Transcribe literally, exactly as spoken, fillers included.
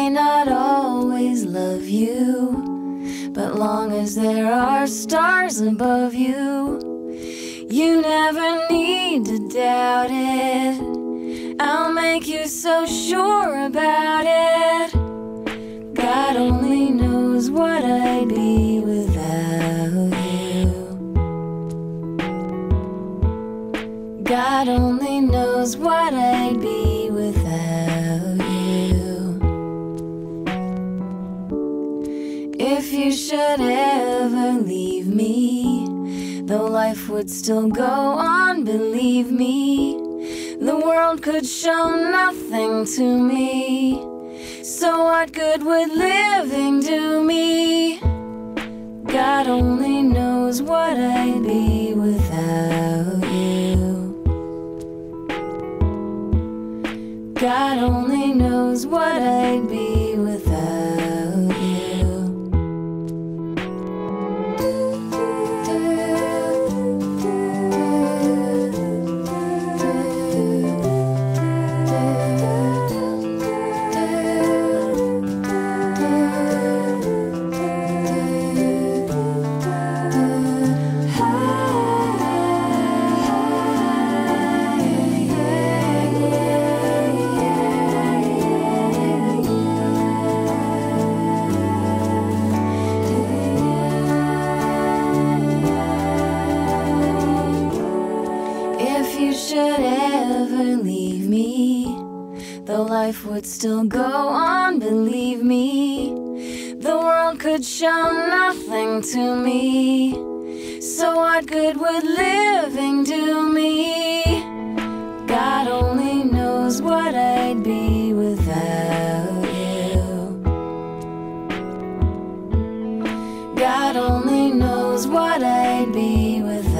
may not always love you, but long as there are stars above you, you never need to doubt it. I'll make you so sure about it. God only knows what I'd be without you. God only knows what I'd be without you. If you should ever leave me, though life would still go on, believe me, the world could show nothing to me. So what good would living do me? God only knows what I'd be without you. God only knows what I'd be without you. If you should ever leave me, though life would still go on, believe me, the world could show nothing to me. So what good would living do me? God only knows what I'd be without you. God only knows what I'd be without you.